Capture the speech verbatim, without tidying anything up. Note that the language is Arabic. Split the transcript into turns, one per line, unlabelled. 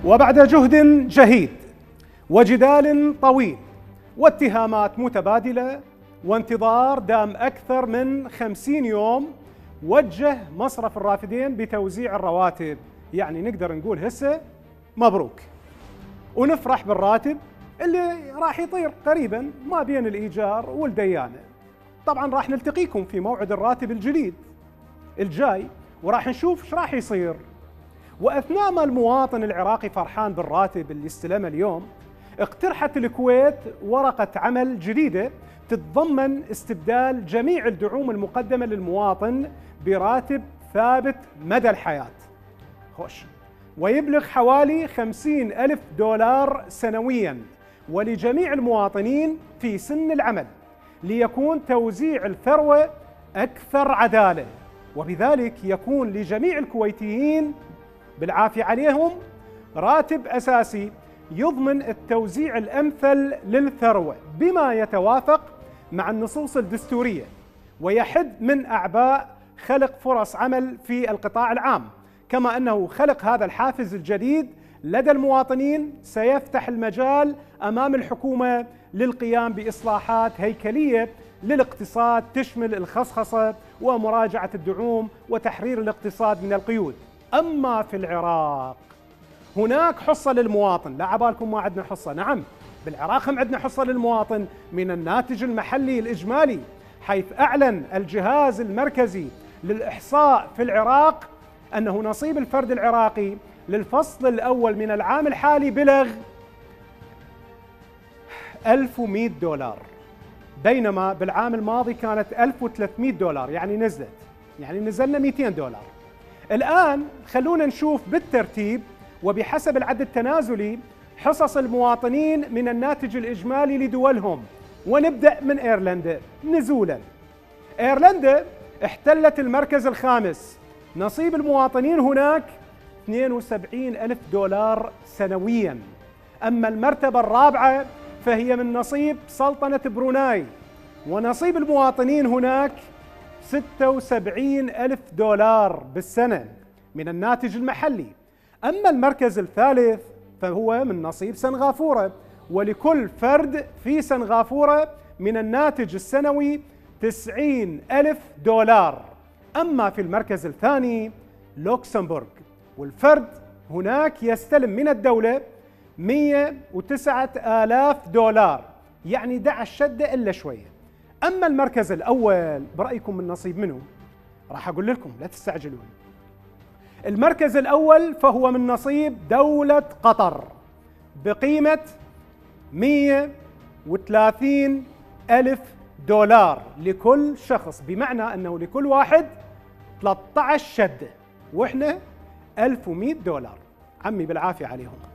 وبعد جهد جهيد وجدال طويل واتهامات متبادلة وانتظار دام أكثر من خمسين يوم، وجه مصرف الرافدين بتوزيع الرواتب. يعني نقدر نقول هسه مبروك، ونفرح بالراتب اللي راح يطير قريبا ما بين الإيجار والديانة. طبعا راح نلتقيكم في موعد الراتب الجديد الجاي وراح نشوف ايش راح يصير. وأثناء ما المواطن العراقي فرحان بالراتب اللي استلمه اليوم، اقترحت الكويت ورقة عمل جديدة تتضمن استبدال جميع الدعوم المقدمة للمواطن براتب ثابت مدى الحياة. خوش، ويبلغ حوالي خمسين ألف دولار سنوياً ولجميع المواطنين في سن العمل، ليكون توزيع الثروة أكثر عدالة، وبذلك يكون لجميع الكويتيين بالعافية عليهم راتب أساسي يضمن التوزيع الأمثل للثروة بما يتوافق مع النصوص الدستورية، ويحد من أعباء خلق فرص عمل في القطاع العام. كما أنه خلق هذا الحافز الجديد لدى المواطنين سيفتح المجال أمام الحكومة للقيام بإصلاحات هيكلية للاقتصاد تشمل الخصخصة ومراجعة الدعوم وتحرير الاقتصاد من القيود. أما في العراق هناك حصة للمواطن، لا عبالكم ما عندنا حصة، نعم بالعراق هم عندنا حصة للمواطن من الناتج المحلي الإجمالي، حيث أعلن الجهاز المركزي للإحصاء في العراق أنه نصيب الفرد العراقي للفصل الأول من العام الحالي بلغ ألف ومئة دولار، بينما بالعام الماضي كانت ألف وثلاثمئة دولار، يعني نزلت، يعني نزلنا مئتين دولار. الآن خلونا نشوف بالترتيب وبحسب العد التنازلي حصص المواطنين من الناتج الإجمالي لدولهم، ونبدأ من إيرلندا نزولا. إيرلندا احتلت المركز الخامس، نصيب المواطنين هناك اثنين وسبعين ألف دولار سنويا. أما المرتبة الرابعة فهي من نصيب سلطنة بروناي، ونصيب المواطنين هناك ستة وسبعين ألف دولار بالسنة من الناتج المحلي. أما المركز الثالث فهو من نصيب سنغافورة، ولكل فرد في سنغافورة من الناتج السنوي تسعين ألف دولار. أما في المركز الثاني لوكسمبورغ، والفرد هناك يستلم من الدولة مئة وتسعة آلاف دولار، يعني دع الشدة إلا شوية. أما المركز الأول برأيكم من نصيب منه؟ راح أقول لكم لا تستعجلون. المركز الأول فهو من نصيب دولة قطر بقيمة مئة وثلاثين ألف دولار لكل شخص، بمعنى أنه لكل واحد ثلاثة عشر شدة، وإحنا ألف ومئة دولار. عمي بالعافية عليهم.